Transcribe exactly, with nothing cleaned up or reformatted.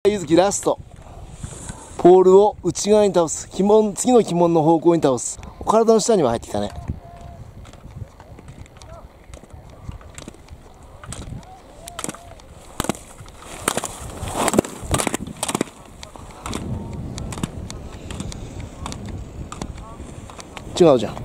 ゆずきラスト。ポールを内側に倒す。鬼門、次の鬼門の方向に倒す。体の下には入ってきたね。違うじゃん。